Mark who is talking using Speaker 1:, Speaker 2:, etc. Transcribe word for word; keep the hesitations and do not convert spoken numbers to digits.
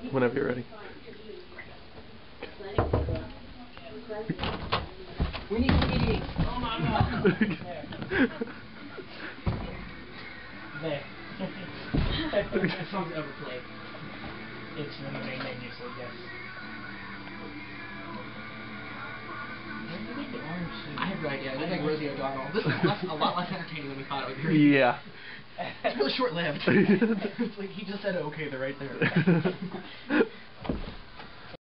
Speaker 1: Whenever you're ready.
Speaker 2: We need meetings. Oh my god. There. That song's overplayed. It's in the main menu, so yes. Where did they get the orange suit? I have no idea. It looks like Rosie O'Donnell. This is less, a lot less entertaining than we thought it would be.
Speaker 1: Yeah.
Speaker 2: It's really short-lived. It's like he just said, okay, they're right there.